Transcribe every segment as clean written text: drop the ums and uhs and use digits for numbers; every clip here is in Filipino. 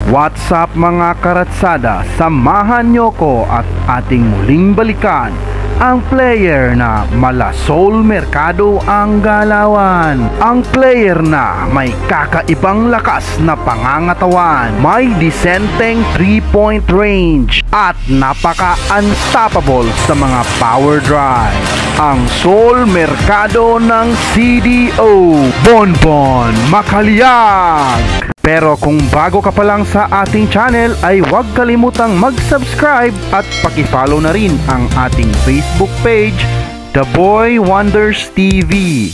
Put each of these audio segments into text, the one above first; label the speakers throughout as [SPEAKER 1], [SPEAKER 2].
[SPEAKER 1] What's up mga karatsada? Samahan nyo ko at ating muling balikan ang player na mala Soul Mercado ang galawan. Ang player na may kakaibang lakas na pangangatawan, may disenteng 3-point range at napaka-unstoppable sa mga power drive. Ang Soul Mercado ng CDO, Bonbon Macaliag. Pero kung bago ka pa lang sa ating channel ay huwag kalimutang mag-subscribe at paki-follow na rin ang ating Facebook page, The Boy Wonders TV.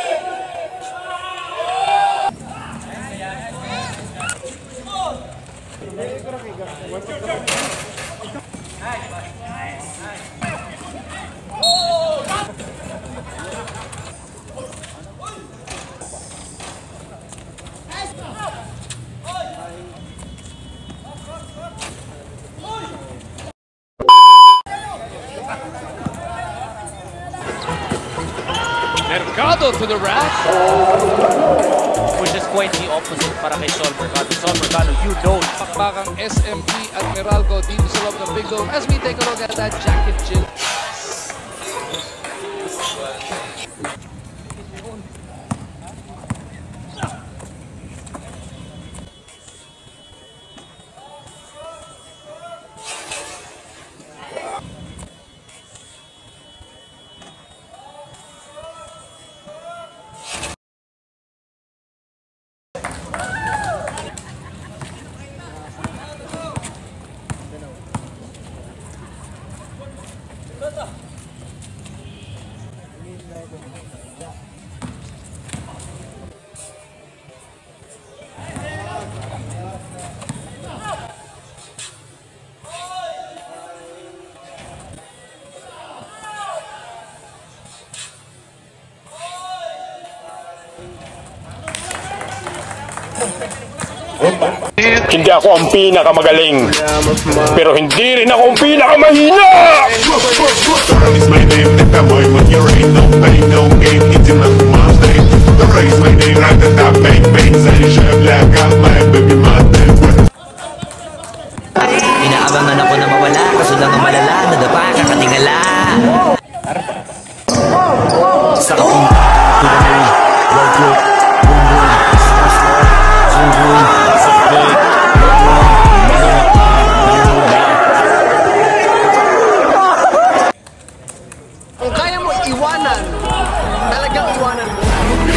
[SPEAKER 2] Mercado to the rack, which is quite the opposite para kay Sol Mercado. Sol Mercado, you know,
[SPEAKER 3] pakbakang SMP at Mercado dito sa loob ng Big Dome as we take a look at that jacket chill.
[SPEAKER 4] Hindi ako ang pinakamagaling, pero hindi rin ako ang pinakamahina!
[SPEAKER 5] Inaabangan ako na mawala, kaso lang ang malala, nadapa, kakatingala. Sa kapong
[SPEAKER 3] Kung kaya mo iwanan, talagang iwanan mo.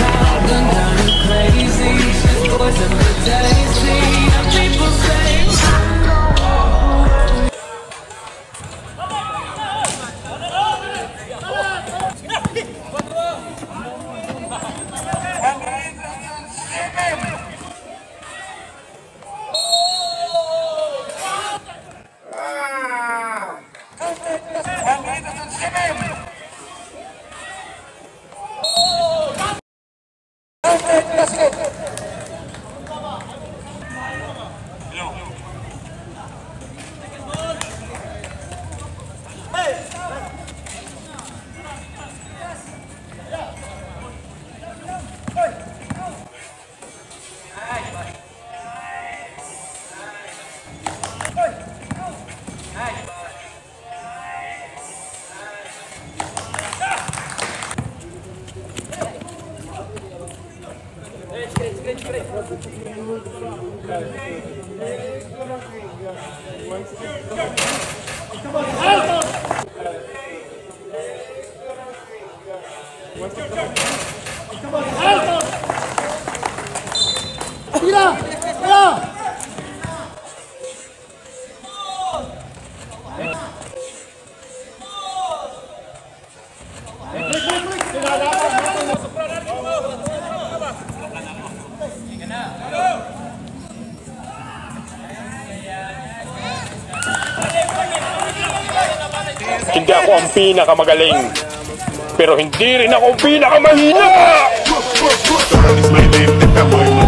[SPEAKER 4] Hindi ako ang pinakamagaling, pero hindi rin ako ang pinakamahina!